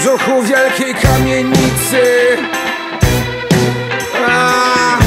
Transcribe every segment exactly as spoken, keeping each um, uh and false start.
brzuchu wielkiej kamienicy. A,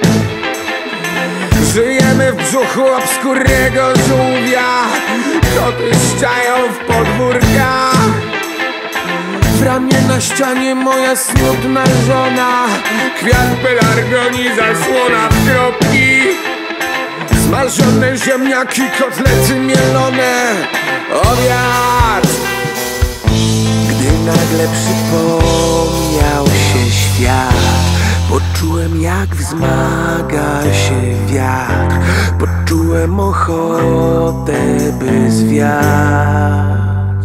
żyjemy w brzuchu obskurnego żółwia. Koty szczają w podwórkach. W ramię na ścianie moja smutna żona. Kwiat pelargonii, zasłona w kropki. Smażone ziemniaki, kotlety mielone, obiad. Gdy nagle przypomniał się świat, poczułem, jak wzmaga się wiatr. Poczułem ochotę, by zwiać.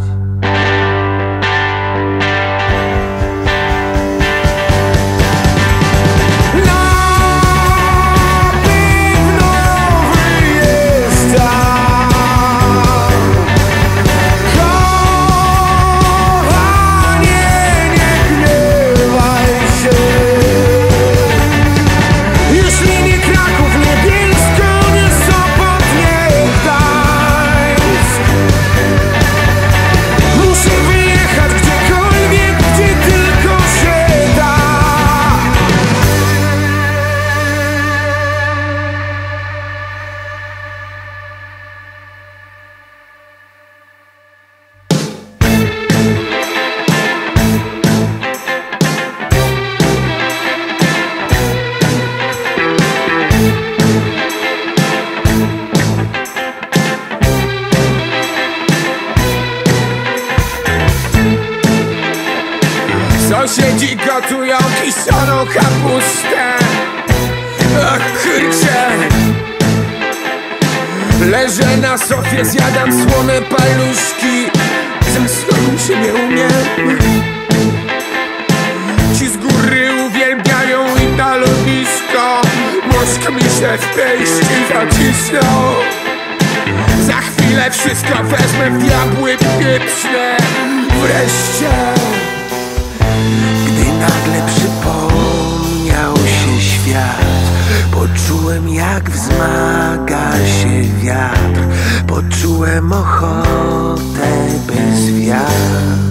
Sąsiedzi gotują kiszoną kapustę. Ach, kurczę. Leżę na sofie, zjadam słone paluszki. Zasłonić się nie umiem. Ci z góry uwielbiają i na lotnisko. Mózg mi się w pięści zacisnął. Za chwilę wszystko wezmę w diabły pieprzne. Wreszcie nagle przypomniał się świat. Poczułem, jak wzmaga się wiatr. Poczułem ochotę, by zwiać.